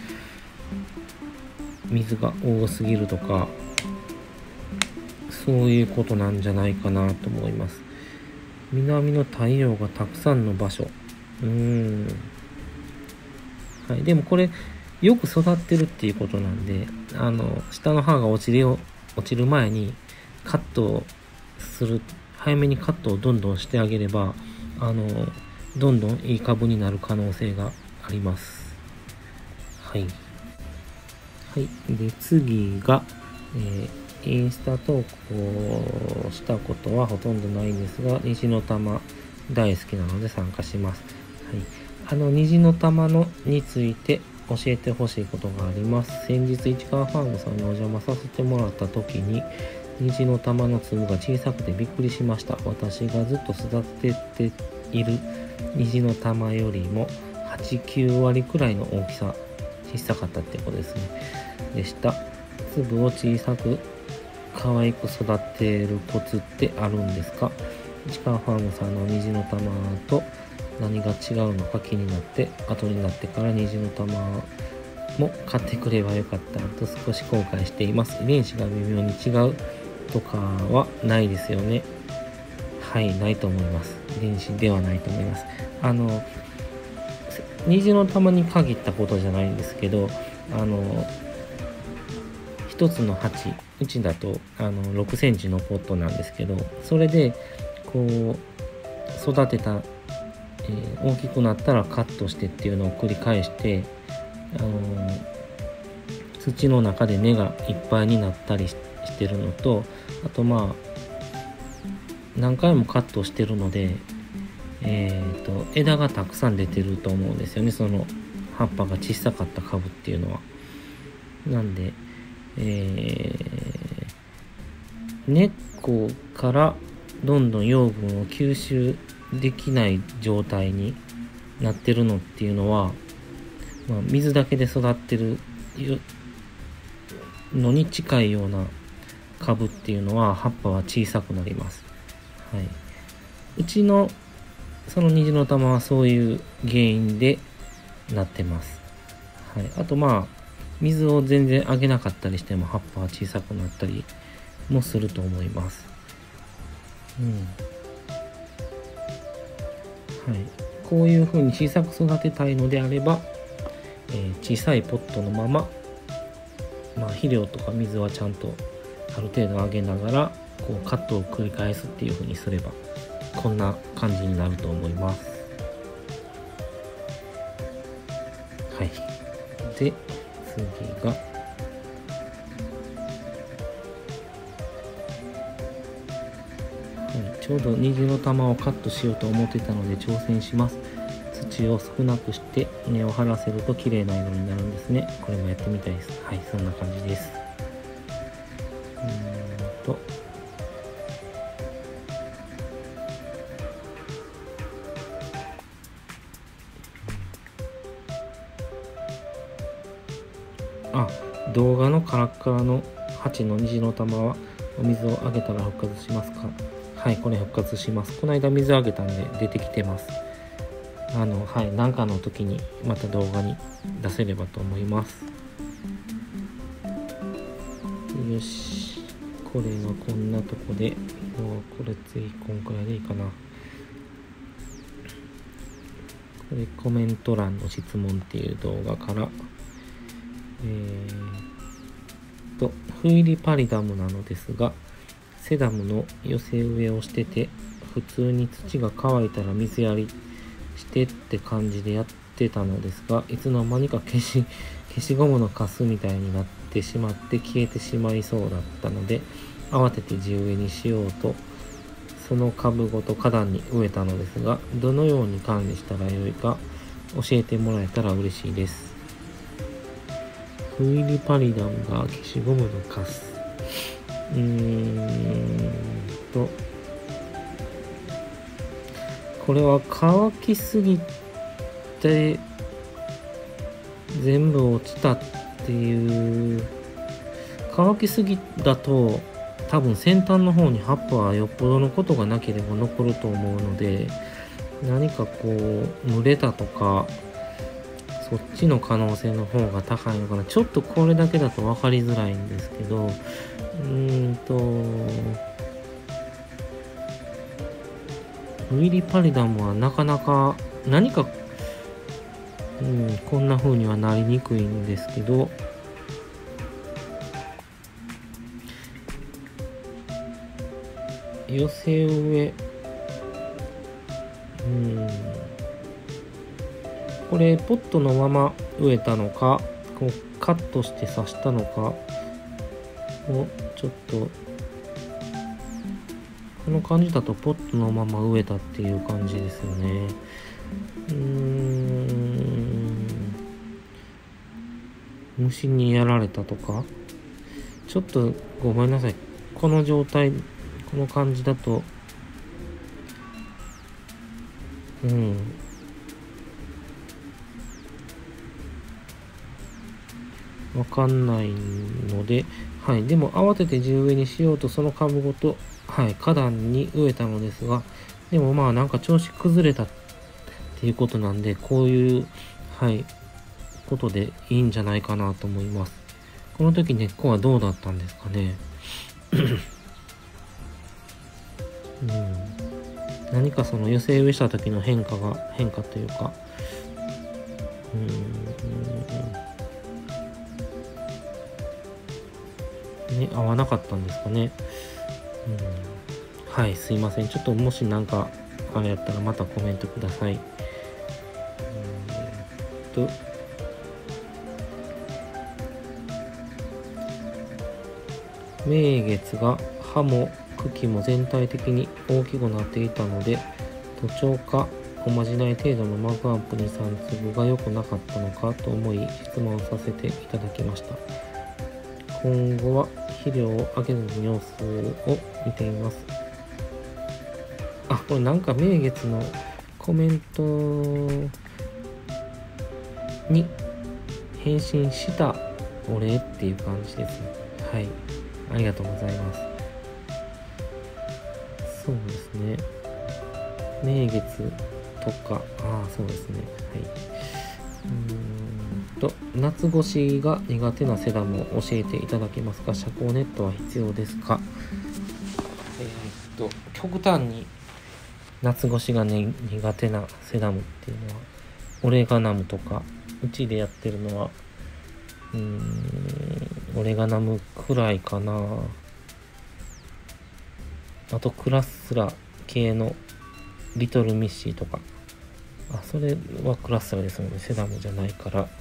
水が多すぎるとか、そういうことなんじゃないかなと思います。南の太陽がたくさんの場所、うーん、はい、でもこれよく育ってるっていうことなんで、あの下の葉が落ちるよ落ちる前にカットをする、早めにカットをどんどんしてあげれば、あのどんどんいい株になる可能性があります。はい、はい、で次が、えー、インスタ投稿したことはほとんどないんですが、虹の玉大好きなので参加します。はい、あの虹の玉のについて教えてほしいことがあります。先日市川ファームさんにお邪魔させてもらった時に、虹の玉の粒が小さくてびっくりしました。私がずっと育てている虹の玉よりもはち、きゅうわりくらいの大きさ、小さかったってことですね。でした。粒を小さく可愛く育てるコツってあるんですか？市川ファームさんの虹の玉と何が違うのか気になって、後になってから虹の玉も買ってくればよかったと少し後悔しています。遺伝子が微妙に違うとかはないですよね？はい、ないと思います。遺伝子ではないと思います。あの虹の玉に限ったことじゃないんですけど、あの一つの鉢、うちだとあのろくセンチのポットなんですけど、それでこう育てた、えー、大きくなったらカットしてっていうのを繰り返して、あの土の中で根がいっぱいになったりしてるのと、あとまあ何回もカットしてるので、えーと枝がたくさん出てると思うんですよね、その葉っぱが小さかった株っていうのは。なんで、えー、根っこからどんどん養分を吸収できない状態になってるのっていうのは、まあ、水だけで育ってるのに近いような株っていうのは葉っぱは小さくなります。はい、うちのその虹の玉はそういう原因でなってます。はい、あとまあ水を全然あげなかったりしても葉っぱは小さくなったりもすると思います。うん。はい。こういう風に小さく育てたいのであれば、えー、小さいポットのまま、まあ肥料とか水はちゃんとある程度あげながら、こうカットを繰り返すっていう風にすれば、こんな感じになると思います。はい。で、次が、はい、ちょうど虹の玉をカットしようと思ってたので挑戦します。土を少なくして根を張らせると綺麗な色になるんですね。これもやってみたいです。はい、そんな感じです。うーんとあ、動画のカラッカラの鉢の虹の玉はお水をあげたら復活しますか？はい、これ復活します。この間水あげたんで出てきてます。あの、はい、なんかの時にまた動画に出せればと思います。よし、これはこんなとこで、もうこれ次今くらいでいいかな。これコメント欄の質問っていう動画から、えー、とフイリパリダムなのですが、セダムの寄せ植えをしてて、普通に土が乾いたら水やりしてって感じでやってたのですが、いつの間にか消し消しゴムのカスみたいになってしまって消えてしまいそうだったので、慌てて地植えにしようとその株ごと花壇に植えたのですが、どのように管理したらよいか教えてもらえたら嬉しいです。フイリパリダムが消しゴムのカス、うーんとこれは乾きすぎて全部落ちたっていう乾きすぎだと多分先端の方に葉っぱはよっぽどのことがなければ残ると思うので、何かこう蒸れたとかそっちの可能性の方が高いのかな。ちょっとこれだけだと分かりづらいんですけど、うーんとウィリパリダムはなかなか何か、うん、こんな風にはなりにくいんですけど、寄せ植え、うん、これポットのまま植えたのか、こうカットして刺したのかをちょっと、この感じだとポットのまま植えたっていう感じですよね。うーん、虫にやられたとか、ちょっとごめんなさい、この状態、この感じだと、うんわかんないので、はい、でも慌てて地植えにしようとその株ごと、はい、花壇に植えたのですが、でもまあなんか調子崩れたっていうことなんで、こういう、はい、ことでいいんじゃないかなと思います。この時根っこはどうだったんですかね。うん、何かその寄せ植えした時の変化が、変化というか、うーん、ね、合わなかったんですかね。うん、はい、すいません。ちょっともしなんかあれやったらまたコメントください。と名月が葉も茎も全体的に大きくなっていたので、徒長かおまじない程度のマグアンプに、さん粒が良くなかったのかと思い質問させていただきました。今後は肥料をあげずに様子を見ています。あ、これなんか名月のコメントに返信したお礼っていう感じですね。はい、ありがとうございます。そうですね、名月とか、ああそうですね、はい。うーんと夏越しが苦手なセダムを教えていただけますか。遮光ネットは必要ですか。えー、っと極端に夏越しが、ね、苦手なセダムっていうのはオレガナムとか、うちでやってるのはうーんオレガナムくらいかな。あとクラッスラ系のリトルミッシーとか、あ、それはクラッスラですのでセダムじゃないから、はい、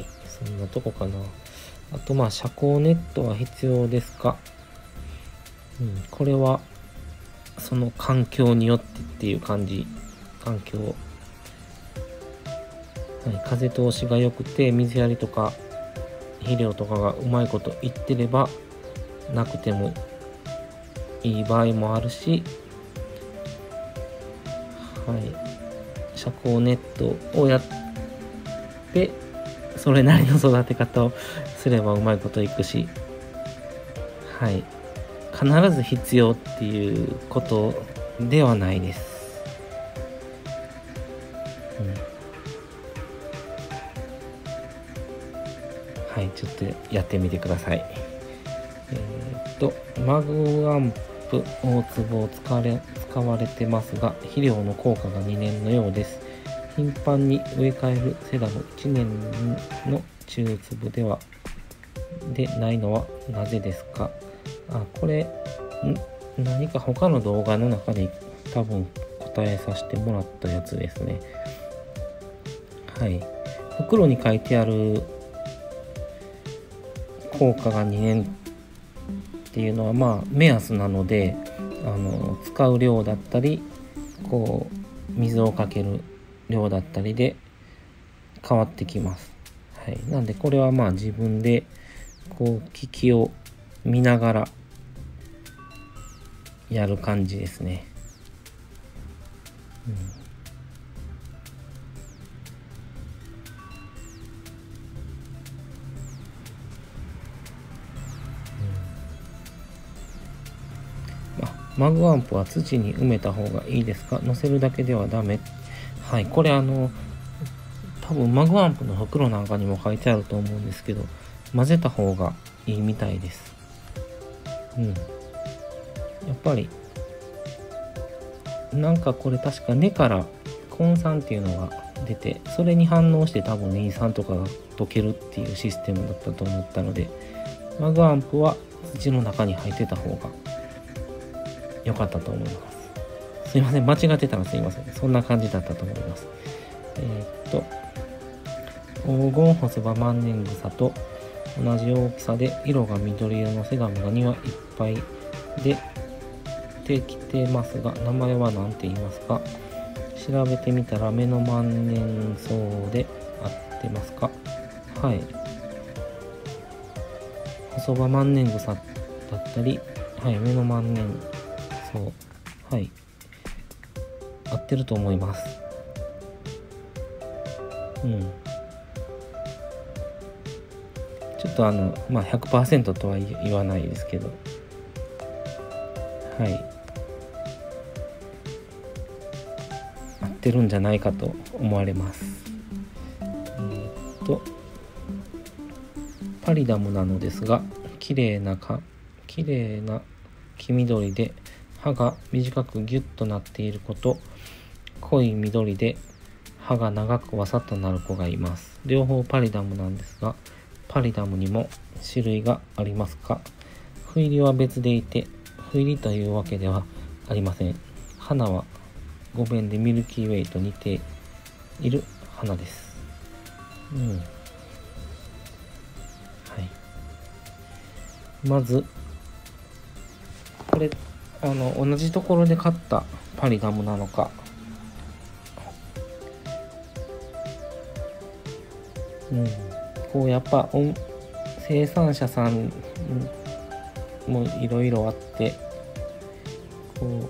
そんなとこかな。あとまあ遮光ネットは必要ですか。うん、これはその環境によってっていう感じ。環境、はい、風通しが良くて水やりとか肥料とかがうまいこといってればなくてもいい場合もあるし、はい、遮光ネットをやってそれなりの育て方をすればうまいこといくし、はい、必ず必要っていうことではないです。うん、はい、ちょっとやってみてください。えー、っとマグアンプ大粒を使われ使われてますが、肥料の効果がにねんのようです。頻繁に植え替えるセダムいちねんの中粒ではでないのはなぜですか。あ、これ何か他の動画の中で多分答えさせてもらったやつですね。はい、袋に書いてある効果がにねんっていうのはまあ目安なので、あの使う量だったりこう水をかける量だったりで変わってきます。はい、なんでこれはまあ自分でこう機器を見ながらやる感じですね。うんマグアンプは土に埋めた方がいいですか？乗せるだけではダメ？はい、これあの多分マグアンプの袋なんかにも書いてあると思うんですけど、混ぜた方がいいみたいです。うん。やっぱりなんかこれ確か根から根酸っていうのが出て、それに反応して多分リン酸とかが溶けるっていうシステムだったと思ったので、マグアンプは土の中に入ってた方が良かったと思います。すいません、間違ってたらすいません。そんな感じだったと思います。えー、っと黄金ホソバ万年草と同じ大きさで色が緑色のセダムがにはいっぱいでできてますが、名前は何て言いますか？調べてみたら目の万年草で合ってますか？はい。細葉万年草だったり、はい、目の万年草、はい、合ってると思います。うん。ちょっとあの、まあ ひゃくパーセント とは言わないですけど、はい。合ってるんじゃないかと思われます。えー、っと、パリダムなのですが、綺麗なか、綺麗な黄緑で葉が短くギュッとなっている子と、濃い緑で葉が長くわさっとなる子がいます。両方パリダムなんですが、パリダムにも種類がありますか？斑入りは別でいて、斑入りというわけではありません。花はごべんでミルキーウェイと似ている花です。うん。はい。まず、これ、あの、同じところで買ったパリダムなのか、うん。こうやっぱ生産者さんもいろいろあって、こ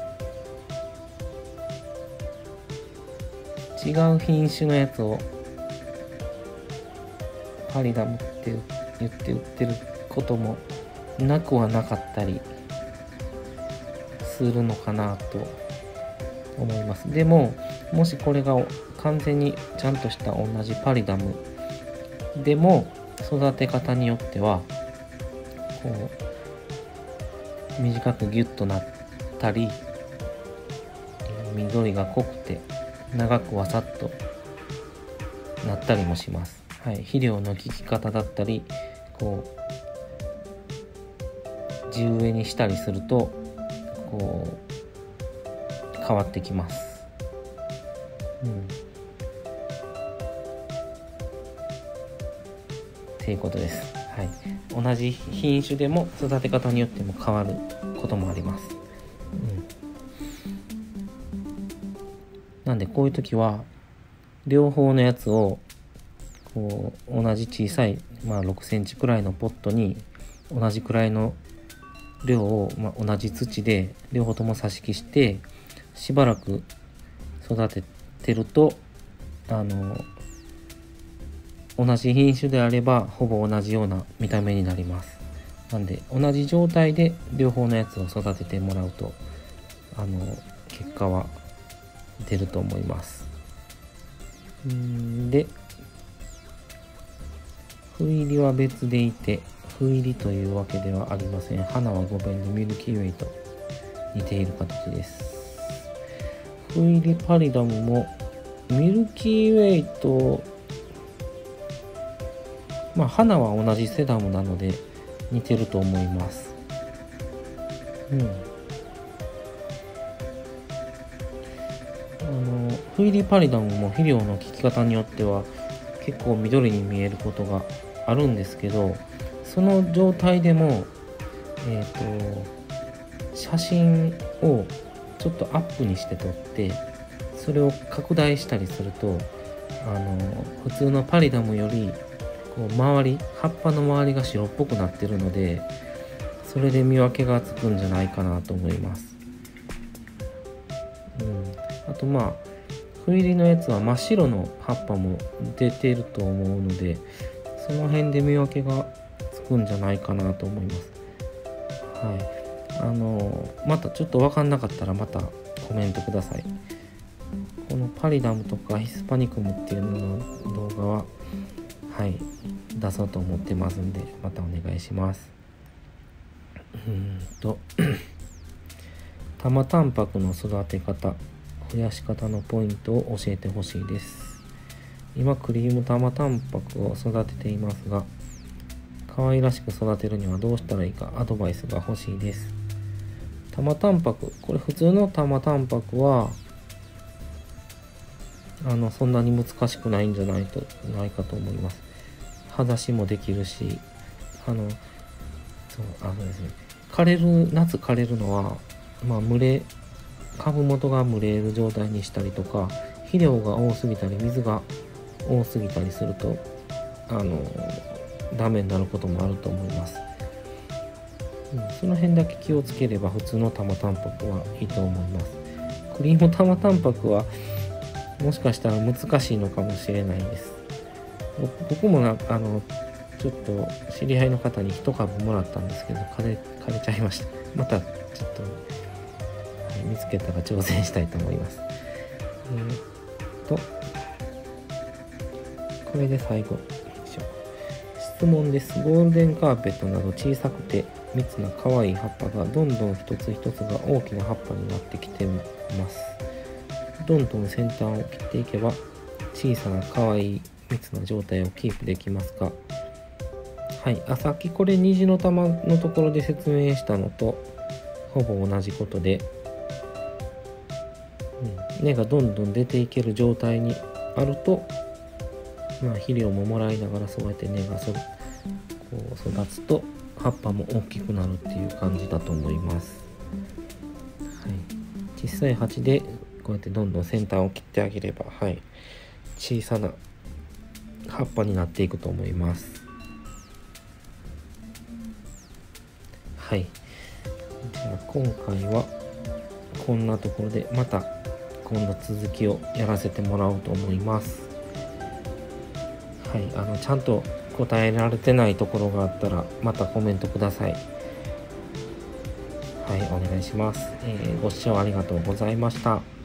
う違う品種のやつをパリダムって言って売ってることもなくはなかったりするのかなと思います。でももしこれが完全にちゃんとした同じパリダムでも育て方によってはこう短くギュッとなったり、緑が濃くて長くわさっとなったりもします。はい、肥料の効き方だったり、こう地植えにしたりするとこう変わってきます。うん。っていうことです。はい。同じ品種でも育て方によっても変わることもあります。うん。なんでこういう時は両方のやつをこう同じ小さい、まあ、ろくセンチくらいのポットに同じくらいの量を、まあ、同じ土で両方とも挿し木してしばらく育ててるとあの同じ品種であればほぼ同じような見た目になります。なんで同じ状態で両方のやつを育ててもらうとあの結果は出ると思います。んで斑入りは別でいて、斑入りというわけではありません。花はごべんでミルキーウェイと似ている形です。斑入りパリダムもミルキーウェイと、まあ花は同じセダムなので似てると思います。うん。あの斑入りパリダムも肥料の効き方によっては結構緑に見えることがあるんですけど、その状態でも、えーと、写真をちょっとアップにして撮ってそれを拡大したりするとあの普通のパリダムよりこう周り葉っぱの周りが白っぽくなってるので、それで見分けがつくんじゃないかなと思います。うん、あとまあ斑入りのやつは真っ白の葉っぱも出ていると思うので、その辺で見分けがつくんじゃないかなと思います。はい。 あのまたちょっと分かんなかったらまたコメントください。このパリダムとかヒスパニクムっていうのの動画ははい出そうと思ってますんで、またお願いします。うーんと玉タンパクの育て方、増やし方のポイントを教えてほしいです。今クリーム玉タンパクを育てていますが、可愛らしく育てるにはどうしたらいいかアドバイスが欲しいです。玉タンパク、これ普通の玉タンパクはあのそんなに難しくないんじゃないとないかと思います。葉ざしもできるし、あのそうあのですね枯れる夏枯れるのは、まあ蒸れ株元が蒸れる状態にしたりとか、肥料が多すぎたり水が多すぎたりするとあのダメになることもあると思います。うん、その辺だけ気をつければ普通の玉タンパクはいいと思います。クリーム玉タンパクはもしかしたら難しいのかもしれないです。僕もなあのちょっと知り合いの方に一株もらったんですけど枯れ枯れちゃいました。またちょっと見つけたら挑戦したいと思います。えー、とこれで最後質問です。ゴールデンカーペットなど小さくて密な可愛い葉っぱがどんどん一つ一つが大きな葉っぱになってきています。どんどん先端を切っていけば小さな可愛い密な状態をキープできますか？はい、あさっきこれ虹の玉のところで説明したのとほぼ同じことで、うん、根がどんどん出ていける状態にあると、まあ、肥料ももらいながらそうやって根がそこう育つと葉っぱも大きくなるっていう感じだと思います。はい、小さい鉢でこうやってどんどん先端を切ってあげれば、はい、小さな葉っぱになっていくと思います。はい、じゃあ今回はこんなところでまた今度続きをやらせてもらおうと思います。はい、あのちゃんと答えられてないところがあったらまたコメントください。はい、お願いします。えー、ご視聴ありがとうございました。